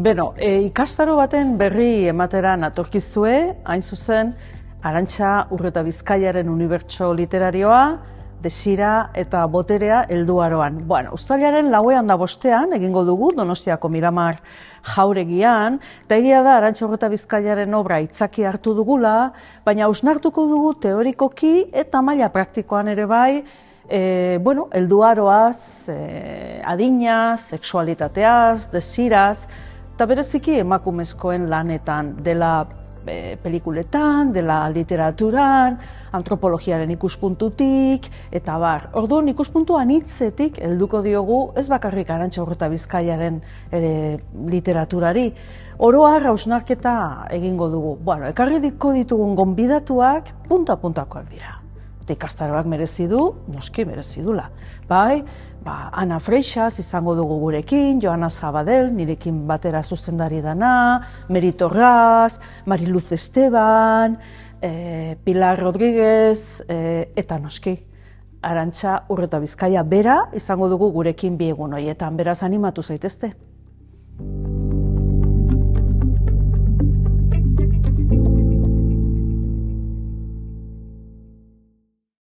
Ikastaro baten berri ematera natorkizue, hain zuzen, Arantxa Urreta Bizkaiaren unibertso literarioa, desira eta boterea helduaroan. Uztailaren 4 eta 5 egingo dugu Donostiako Miramar jauregian, eta egia da Arantxa Urreta Bizkaiaren obra itzaki hartu dugula, baina hausnartuko dugu teorikoki eta maila praktikoan ere bai, helduaroaz, adinaz, sexualitateaz, desiraz, eta bereziki emakumezkoen lanetan, dela pelikuletan, dela literaturan, antropologiaren ikuspuntutik, eta bar. Orduan ikuspuntu anitzetik helduko diogu ez bakarrik Arantxa Urreta Bizkaiaren literaturari. Oro har hausnarketa egingo dugu. Ekarriko ditugun gonbidatuak punta-puntakoak dira. Eta ikastaroak merezi du, noski merezi dula. Ana Freixas izango dugu gurekin, Joana Zabadell, nirekin batera zuzendari dana, Meri Torras, Mariluz Esteban, Pilar Rodríguez, eta noski, Arantxa Urreta Bizkaia bera izango dugu gurekin bi egun horietan, beraz animatu zaitezte.